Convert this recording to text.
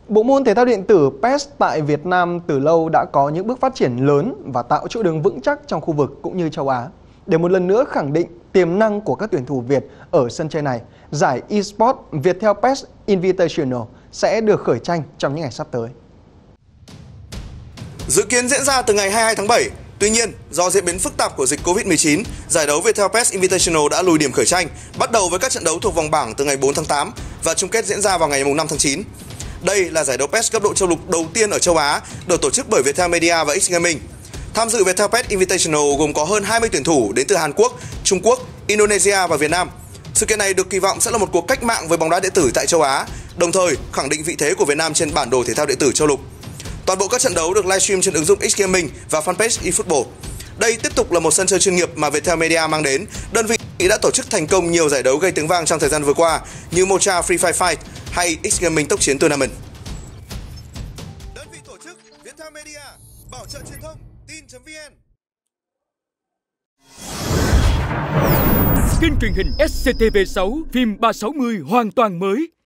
Bộ môn thể thao điện tử PES tại Việt Nam từ lâu đã có những bước phát triển lớn và tạo chỗ đứng vững chắc trong khu vực cũng như châu Á. Để một lần nữa khẳng định tiềm năng của các tuyển thủ Việt ở sân chơi này, giải eSports Viettel PES Invitational sẽ được khởi tranh trong những ngày sắp tới. Dự kiến diễn ra từ ngày 22 tháng 7. Tuy nhiên, do diễn biến phức tạp của dịch Covid-19, giải đấu Viettel PES Invitational đã lùi điểm khởi tranh, bắt đầu với các trận đấu thuộc vòng bảng từ ngày 4 tháng 8 và chung kết diễn ra vào ngày 5 tháng 9. Đây là giải đấu PES cấp độ châu lục đầu tiên ở châu Á, được tổ chức bởi Viettel Media và X Gaming. Tham dự Viettel PES Invitational gồm có hơn 20 tuyển thủ đến từ Hàn Quốc, Trung Quốc, Indonesia và Việt Nam. Sự kiện này được kỳ vọng sẽ là một cuộc cách mạng với bóng đá điện tử tại châu Á, đồng thời khẳng định vị thế của Việt Nam trên bản đồ thể thao điện tử châu lục. Toàn bộ các trận đấu được livestream trên ứng dụng X Gaming và fanpage eFootball. Đây tiếp tục là một sân chơi chuyên nghiệp mà Viettel Media mang đến. Đơn vị đã tổ chức thành công nhiều giải đấu gây tiếng vang trong thời gian vừa qua như Mocha Free Fire Fight hay X Gaming Tốc Chiến Tournament. Đơn vị tổ chức Viettel Media, bảo trợ truyền thông, tin.vn. Kênh truyền hình SCTV6 phim 360 hoàn toàn mới.